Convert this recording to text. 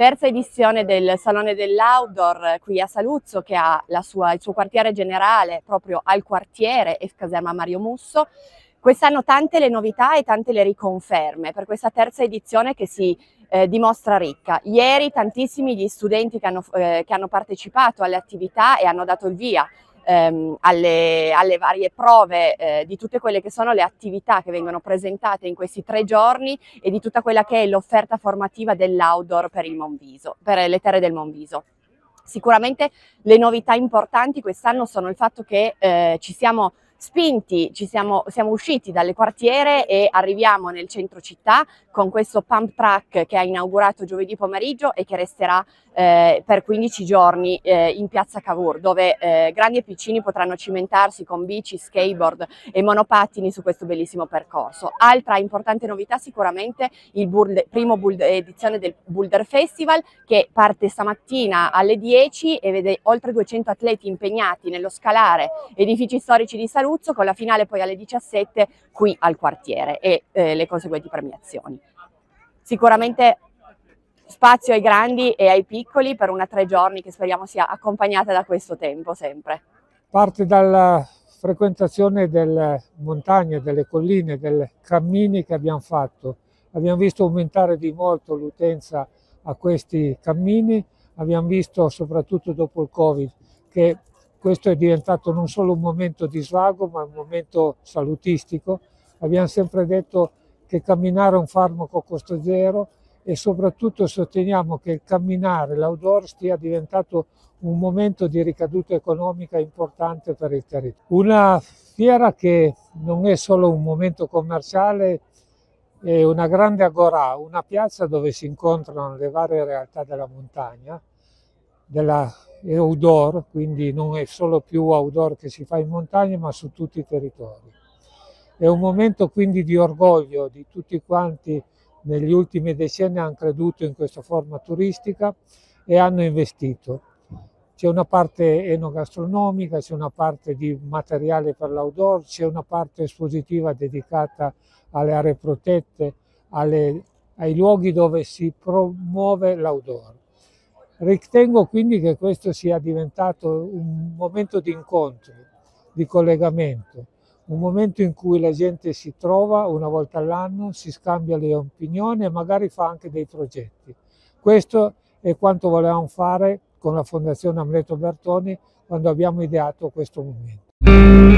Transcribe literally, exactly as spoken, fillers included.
terza edizione del Salone dell'Outdoor qui a Saluzzo, che ha la sua, il suo quartiere generale proprio al quartiere ex caserma Mario Musso. Quest'anno tante le novità e tante le riconferme per questa terza edizione che si eh, dimostra ricca. Ieri tantissimi gli studenti che hanno, eh, che hanno partecipato alle attività e hanno dato il via ehm, alle, alle varie prove eh, di tutte quelle che sono le attività che vengono presentate in questi tre giorni e di tutta quella che è l'offerta formativa dell'outdoor per il Monviso, per le terre del Monviso. Sicuramente le novità importanti quest'anno sono il fatto che eh, ci siamo spinti, ci siamo, siamo usciti dalle quartiere e arriviamo nel centro città con questo pump track che ha inaugurato giovedì pomeriggio e che resterà eh, per quindici giorni eh, in piazza Cavour, dove eh, grandi e piccini potranno cimentarsi con bici, skateboard e monopattini su questo bellissimo percorso. Altra importante novità sicuramente il Boulder, primo Boulder, edizione del Boulder Festival, che parte stamattina alle dieci e vede oltre duecento atleti impegnati nello scalare edifici storici di Saluzzo, con la finale poi alle diciassette qui al quartiere e eh, le conseguenti premiazioni. Sicuramente spazio ai grandi e ai piccoli per una tre giorni che speriamo sia accompagnata da questo tempo sempre. Parte dalla frequentazione delle montagne, delle colline, dei cammini che abbiamo fatto. Abbiamo visto aumentare di molto l'utenza a questi cammini, abbiamo visto soprattutto dopo il Covid che questo è diventato non solo un momento di svago ma un momento salutistico. Abbiamo sempre detto che camminare è un farmaco a costo zero e soprattutto sosteniamo che il camminare, l'outdoor stia diventato un momento di ricaduta economica importante per il territorio. Una fiera che non è solo un momento commerciale, è una grande agorà, una piazza dove si incontrano le varie realtà della montagna, della outdoor, quindi non è solo più outdoor che si fa in montagna ma su tutti i territori. È un momento quindi di orgoglio di tutti quanti negli ultimi decenni hanno creduto in questa forma turistica e hanno investito. C'è una parte enogastronomica, c'è una parte di materiale per l'outdoor, c'è una parte espositiva dedicata alle aree protette, alle, ai luoghi dove si promuove l'outdoor. Ritengo quindi che questo sia diventato un momento di incontro, di collegamento, un momento in cui la gente si trova una volta all'anno, si scambia le opinioni e magari fa anche dei progetti. Questo è quanto volevamo fare con la Fondazione Amleto Bertoni quando abbiamo ideato questo momento.